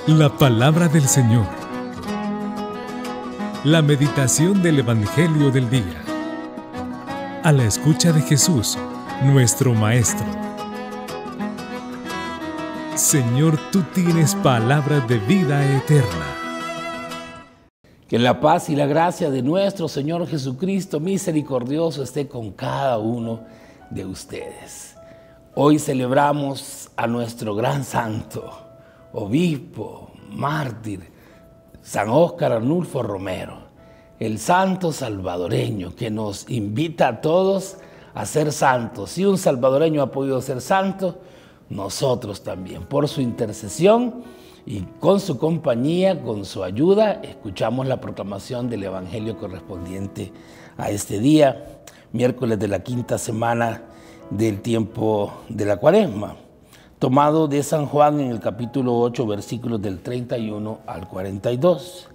La palabra del Señor. La meditación del Evangelio del día. A la escucha de Jesús, nuestro Maestro. Señor, tú tienes palabras de vida eterna. Que la paz y la gracia de nuestro Señor Jesucristo misericordioso esté con cada uno de ustedes. Hoy celebramos a nuestro gran santo, obispo, mártir, San Óscar Arnulfo Romero, el santo salvadoreño que nos invita a todos a ser santos. Si un salvadoreño ha podido ser santo, nosotros también. Por su intercesión y con su compañía, con su ayuda, escuchamos la proclamación del Evangelio correspondiente a este día, miércoles de la quinta semana del tiempo de la Cuaresma, tomado de San Juan en el capítulo 8, versículos del 31 al 42.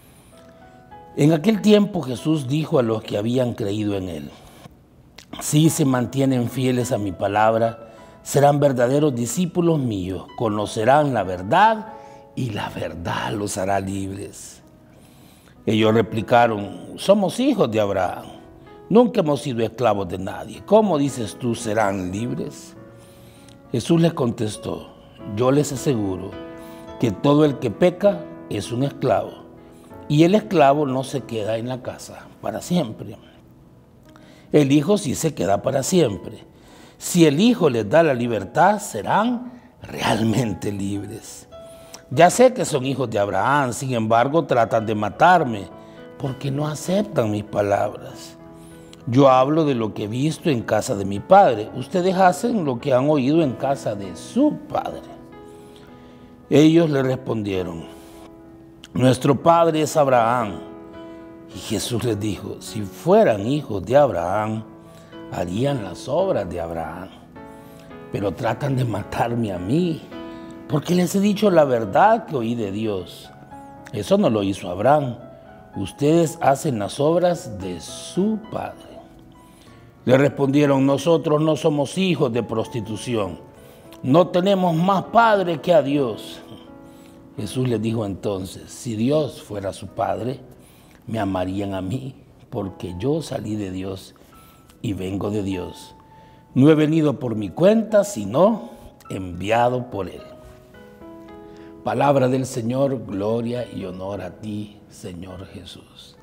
En aquel tiempo Jesús dijo a los que habían creído en Él: si se mantienen fieles a mi palabra, serán verdaderos discípulos míos, conocerán la verdad y la verdad los hará libres. Ellos replicaron: somos hijos de Abraham, nunca hemos sido esclavos de nadie. ¿Cómo dices tú serán libres? Jesús les contestó: yo les aseguro que todo el que peca es un esclavo, y el esclavo no se queda en la casa para siempre. El Hijo sí se queda para siempre. Si el Hijo les da la libertad, serán realmente libres. Ya sé que son hijos de Abraham, sin embargo tratan de matarme, porque no aceptan mis palabras. Yo hablo de lo que he visto en casa de mi padre. Ustedes hacen lo que han oído en casa de su padre. Ellos le respondieron: nuestro padre es Abraham. Y Jesús les dijo: si fueran hijos de Abraham, harían las obras de Abraham. Pero tratan de matarme a mí, porque les he dicho la verdad que oí de Dios. Eso no lo hizo Abraham. Ustedes hacen las obras de su padre. Le respondieron: nosotros no somos hijos de prostitución. No tenemos más padre que a Dios. Jesús les dijo entonces: si Dios fuera su padre, me amarían a mí, porque yo salí de Dios y vengo de Dios. No he venido por mi cuenta, sino enviado por Él. Palabra del Señor, gloria y honor a ti, Señor Jesús.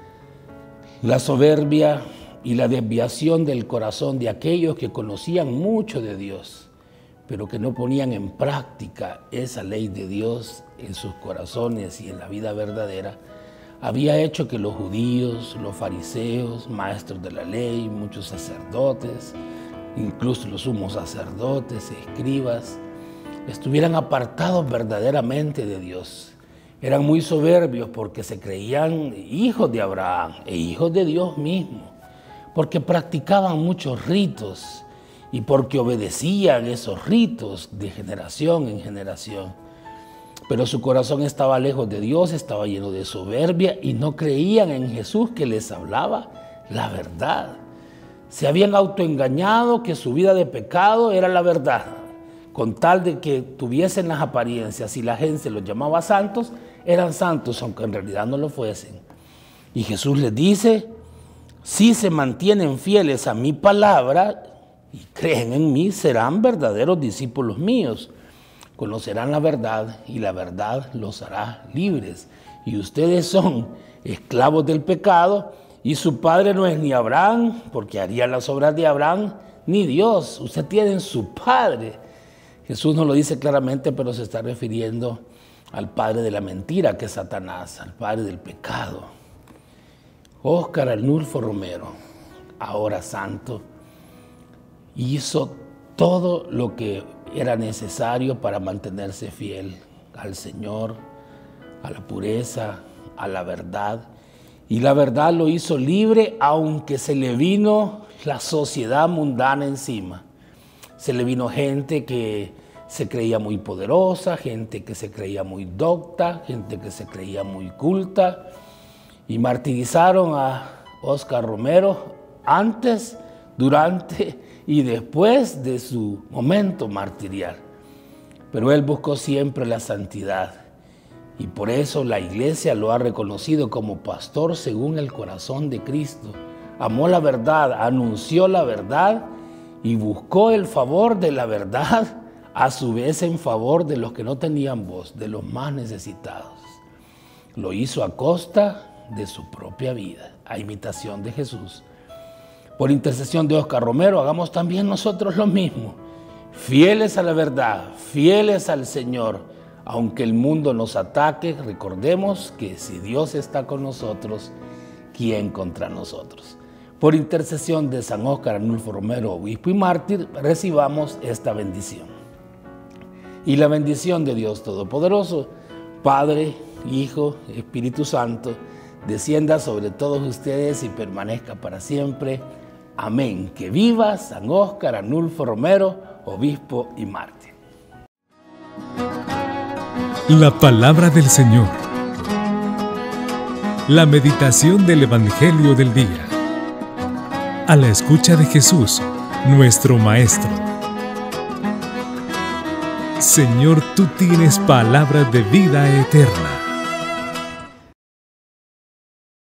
La soberbia y la desviación del corazón de aquellos que conocían mucho de Dios, pero que no ponían en práctica esa ley de Dios en sus corazones y en la vida verdadera, había hecho que los judíos, los fariseos, maestros de la ley, muchos sacerdotes, incluso los sumos sacerdotes, escribas, estuvieran apartados verdaderamente de Dios. Eran muy soberbios porque se creían hijos de Abraham e hijos de Dios mismo, porque practicaban muchos ritos y porque obedecían esos ritos de generación en generación. Pero su corazón estaba lejos de Dios, estaba lleno de soberbia y no creían en Jesús que les hablaba la verdad. Se habían autoengañado que su vida de pecado era la verdad, con tal de que tuviesen las apariencias y la gente los llamaba santos, eran santos, aunque en realidad no lo fuesen. Y Jesús les dice: si se mantienen fieles a mi palabra y creen en mí, serán verdaderos discípulos míos. Conocerán la verdad y la verdad los hará libres. Y ustedes son esclavos del pecado y su padre no es ni Abraham, porque haría las obras de Abraham, ni Dios. Usted tiene su padre. Jesús no lo dice claramente, pero se está refiriendo al padre de la mentira, que es Satanás, al padre del pecado. Óscar Arnulfo Romero, ahora santo, hizo todo lo que era necesario para mantenerse fiel al Señor, a la pureza, a la verdad. Y la verdad lo hizo libre, aunque se le vino la sociedad mundana encima. Se le vino gente que se creía muy poderosa, gente que se creía muy docta, gente que se creía muy culta, y martirizaron a Óscar Romero antes, durante y después de su momento martirial. Pero él buscó siempre la santidad y por eso la iglesia lo ha reconocido como pastor según el corazón de Cristo. Amó la verdad, anunció la verdad y buscó el favor de la verdad, a su vez en favor de los que no tenían voz, de los más necesitados. Lo hizo a costa de su propia vida, a imitación de Jesús. Por intercesión de Oscar Romero, hagamos también nosotros lo mismo, fieles a la verdad, fieles al Señor. Aunque el mundo nos ataque, recordemos que si Dios está con nosotros, ¿quién contra nosotros? Por intercesión de San Óscar Arnulfo Romero, obispo y mártir, recibamos esta bendición. Y la bendición de Dios Todopoderoso, Padre, Hijo, Espíritu Santo, descienda sobre todos ustedes y permanezca para siempre. Amén. Que viva San Óscar Arnulfo Romero, obispo y mártir. La palabra del Señor. La meditación del Evangelio del día. A la escucha de Jesús, nuestro Maestro. Señor, tú tienes palabras de vida eterna.